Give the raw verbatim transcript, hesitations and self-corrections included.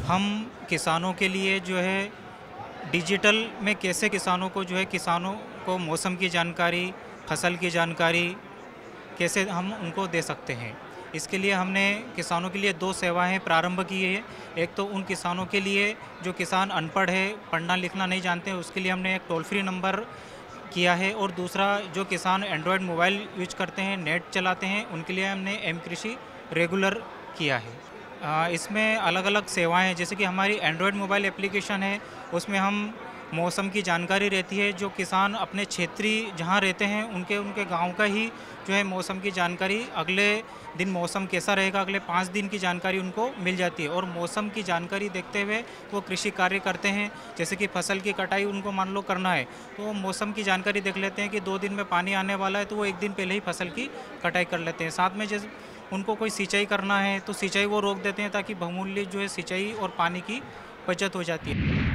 हम किसानों के लिए जो है डिजिटल में कैसे किसानों को जो है किसानों को मौसम की जानकारी, फसल की जानकारी कैसे हम उनको दे सकते हैं। इसके लिए हमने किसानों के लिए दो सेवाएं प्रारंभ की है। एक तो उन किसानों के लिए जो किसान अनपढ़ है, पढ़ना लिखना नहीं जानते, उसके लिए हमने एक टोल फ्री नंबर किया है। और दूसरा जो किसान एंड्रॉयड मोबाइल यूज करते हैं, नेट चलाते हैं, उनके लिए हमने एम कृषि रेगुलर किया है। अ, इसमें अलग-अलग सेवाएं हैं, जैसे कि हमारी एंड्रॉयड मोबाइल एप्लीकेशन है, उसमें हम मौसम की जानकारी रहती है। जो किसान अपने क्षेत्रीय जहाँ रहते हैं उनके उनके गांव का ही जो है मौसम की जानकारी, अगले दिन मौसम कैसा रहेगा, अगले पाँच दिन की जानकारी उनको मिल जाती है। और मौसम की जानकारी देखते हुए वो कृषि कार्य करते हैं। जैसे कि फसल की कटाई उनको मान लो करना है, तो वो मौसम की जानकारी देख लेते हैं कि दो दिन में पानी आने वाला है, तो वो एक दिन पहले ही फसल की कटाई कर लेते हैं। साथ में जैसे उनको कोई सिंचाई करना है तो सिंचाई वो रोक देते हैं, ताकि बहुमूल्य जो है सिंचाई और पानी की बचत हो जाती है।